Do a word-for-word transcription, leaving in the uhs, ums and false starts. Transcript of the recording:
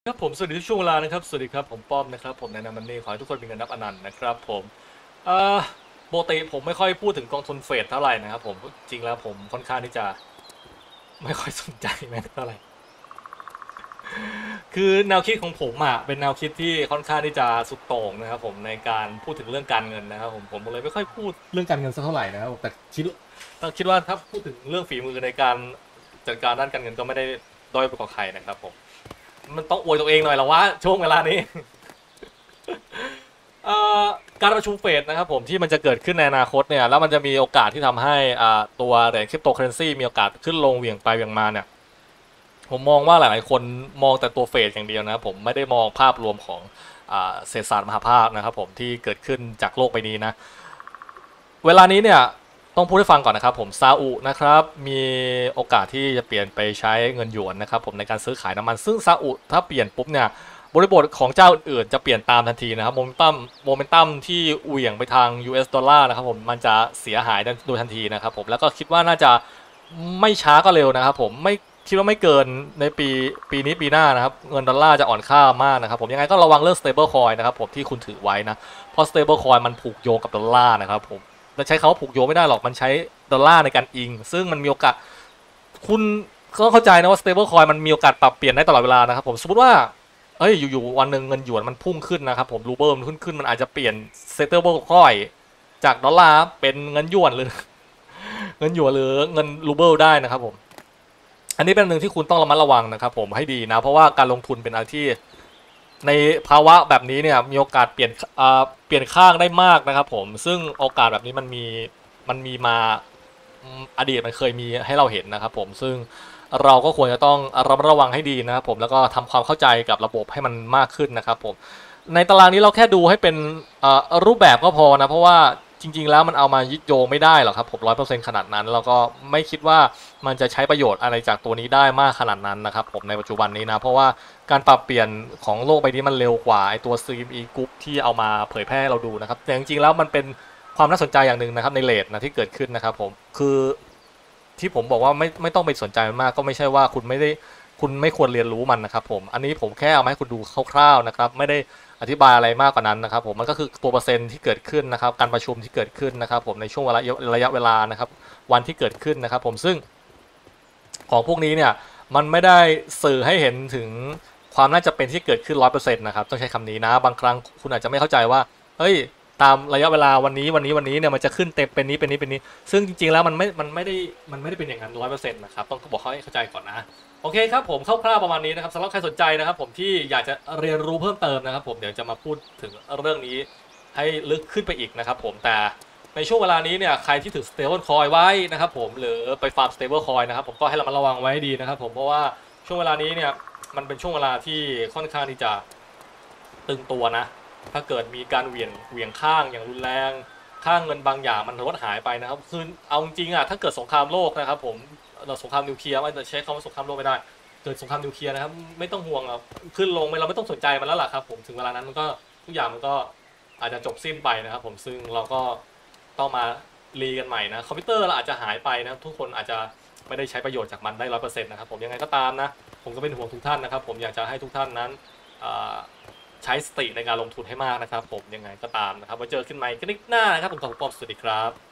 ครับผมสวัสดีทุกช่วงเวลานะครับสวัสดีครับผมป้อมนะครับผมในนามันนี่ขอให้ทุกคนมีเงินนับอนันต์นะครับผมเอ่อปกติผมไม่ค่อยพูดถึงกองทุนเฟดเท่าไหร่นะครับผมจริงแล้วผมค่อนข้างที่จะไม่ค่อยสนใจแม้เท่าไหร่คือแนวคิดของผมอ่ะเป็นแนวคิดที่ค่อนข้างที่จะสุดโต่งนะครับผมในการพูดถึงเรื่องการเงินนะครับผมผมเลยไม่ค่อยพูดเรื่องการเงินสักเท่าไหร่นะครับแต่คิดต้องคิดว่าถ้าพูดถึงเรื่องฝีมือในการจัดการด้านการเงินก็ไม่ได้ด้อยไปกว่าใครนะครับผมมันต้องอวยตัวเองหน่อยละวะช่วงเวลานี้การประชุมเฟดนะครับผมที่มันจะเกิดขึ้นในอนาคตเนี่ยแล้วมันจะมีโอกาสที่ทำให้ตัวเหรียญคริปโตเคอเรนซีมีโอกาสขึ้นลงเหวี่ยงไปเหวี่ยงมาเนี่ยผมมองว่าหลายๆคนมองแต่ตัวเฟดอย่างเดียวนะครับผมไม่ได้มองภาพรวมของเศรษฐศาสตร์มหาภาคนะครับผมที่เกิดขึ้นจากโลกใบนี้นะเวลานี้เนี่ยต้องพูดให้ฟังก่อนนะครับผมซาอุนะครับมีโอกาสที่จะเปลี่ยนไปใช้เงินหยวนนะครับผมในการซื้อขายน้ำมันซึ่งซาอุถ้าเปลี่ยนปุ๊บเนี่ยบริบทของเจ้าอื่นๆจะเปลี่ยนตามทันทีนะครับโมเมนตัมโมเมนตัมที่เหวี่ยงไปทาง ยู เอส ดอลลาร์นะครับผมมันจะเสียหายโดยทันทีนะครับผมแล้วก็คิดว่าน่าจะไม่ช้าก็เร็วนะครับผมไม่คิดว่าไม่เกินในปีปีนี้ปีหน้านะครับเงินดอลลาร์จะอ่อนค่ามากนะครับผมยังไงก็ระวังเรื่อง stable coin นะครับผมที่คุณถือไว้นะเพราะ stable coin มันผูกโยงกับดอลลาร์นะครับผมใช้คำว่าผูกโยงไม่ได้หรอกมันใช้ดอลลาร์ในการอิงซึ่งมันมีโอกาสคุณก็เข้าใจนะว่า stable coin มันมีโอกาสปรับเปลี่ยนได้ตลอดเวลานะครับผมสมมติว่าเอ้ยอยู่ๆวันหนึ่งเงินหยวนมันพุ่งขึ้นนะครับผมรูเบิลมันขึ้นขึ้นมันอาจจะเปลี่ยน stable coin จากดอลลาร์เป็นเงินหยวนหรือเงินหยวนหรือเงินรูเบิลได้นะครับผมอันนี้เป็นหนึ่งที่คุณต้องระมัดระวังนะครับผมให้ดีนะเพราะว่าการลงทุนเป็นอะไรที่ในภาวะแบบนี้เนี่ยมีโอกาสเปลี่ยนเปลี่ยนข้างได้มากนะครับผมซึ่งโอกาสแบบนี้มันมีมันมีมาอดีตมันเคยมีให้เราเห็นนะครับผมซึ่งเราก็ควรจะต้องระมัดระวังให้ดีนะครับผมแล้วก็ทำความเข้าใจกับระบบให้มันมากขึ้นนะครับผมในตารางนี้เราแค่ดูให้เป็นรูปแบบก็พอนะเพราะว่าจริงๆแล้วมันเอามายึดโยงไม่ได้หรอกครับผมร้อยเปอร์เซ็นต์ขนาดนั้นแล้วก็ไม่คิดว่ามันจะใช้ประโยชน์อะไรจากตัวนี้ได้มากขนาดนั้นนะครับผมในปัจจุบันนี้นะเพราะว่าการปรับเปลี่ยนของโลกใบนี้มันเร็วกว่าไอตัว ซี เอ็ม อี Group ที่เอามาเผยแพร่เราดูนะครับแต่จริงๆแล้วมันเป็นความน่าสนใจอย่างหนึ่งนะครับในเรทนะที่เกิดขึ้นนะครับผมคือที่ผมบอกว่าไม่ไม่ต้องไปสนใจมันมากก็ไม่ใช่ว่าคุณไม่ได้คุณไม่ควรเรียนรู้มันนะครับผมอันนี้ผมแค่เอามาให้คุณดูคร่าวๆนะครับไม่ได้อธิบายอะไรมากกว่านั้นนะครับผมมันก็คือตัวเปอร์เซ็นต์ที่เกิดขึ้นนะครับการประชุมที่เกิดขึ้นนะครับผมในช่วงระยะระยะเวลานะครับวันที่เกิดขึ้นนะครับผมซึ่งของพวกนี้เนี่ยมันไม่ได้สื่อให้เห็นถึงความน่าจะเป็นที่เกิดขึ้น ร้อยเปอร์เซ็นต์ นะครับต้องใช้คำนี้นะบางครั้งคุณอาจจะไม่เข้าใจว่าเฮ้ยตามระยะเวลาวันนี้วันนี้วันนี้เนี่ยมันจะขึ้นเต็มเป็นนี้เป็นนี้เป็นนี้ซึ่งจริงๆแล้วมันไม่มันไม่ได้มันไม่ได้เป็นอย่างนั้น ร้อยเปอร์เซ็นต์ นะครับต้องบอกเขาให้เข้าใจก่อนนะโอเคครับผมคร่าวๆประมาณนี้นะครับสำหรับใครสนใจนะครับผมที่อยากจะเรียนรู้เพิ่มเติมนะครับผมเดี๋ยวจะมาพูดถึงเรื่องนี้ให้ลึกขึ้นไปอีกนะครับผมแต่ในช่วงเวลานี้เนี่ยใครที่ถือ stable coin ไว้นะครับผมหรือไปฟาร์ม stable coin นะครับผมก็ให้เรามาระวังไว้ดีนะครับผมเพราะว่าช่วงเวลานี้เนี่ยมันเป็นช่วงเวลาที่ค่อนข้างที่จะตึงตัวนะถ้าเกิดมีการเหวี่ยงเหวี่ยงข้างอย่างรุนแรงค่างเงินบางอย่างมันลดหายไปนะครับคือเอาจริงอ่ะถ้าเกิดสงครามโลกนะครับผมเราสงครามนิวเคลียร์ไม่จะใช้คำว่าสงครามโลกไม่ได้เกิดสงครามนิวเคลียร์นะครับไม่ต้องห่วงอ่ะขึ้นลงไม่เราไม่ต้องสนใจมันแล้วล่ะครับผมถึงเวลานั้นมันก็ทุกอย่างมันก็อาจจะจบสิ้นไปนะครับผมซึ่งเราก็ต้องมารีกันใหม่นะคอมพิวเตอร์เราอาจจะหายไปนะทุกคนอาจจะไม่ได้ใช้ประโยชน์จากมันได้ร้อยเปอร์เซ็นต์นะครับผมยังไงก็ตามนะผมก็เป็นห่วงทุกท่านนะครับผมอยากจะให้ทุกท่านนั้นใช้สติในการลงทุนให้มากนะครับผมยังไงก็ตามนะครับไว้เจอกันใหม่คลิปหน้านะครับผมขอบคุณปอมสวัสดีครับ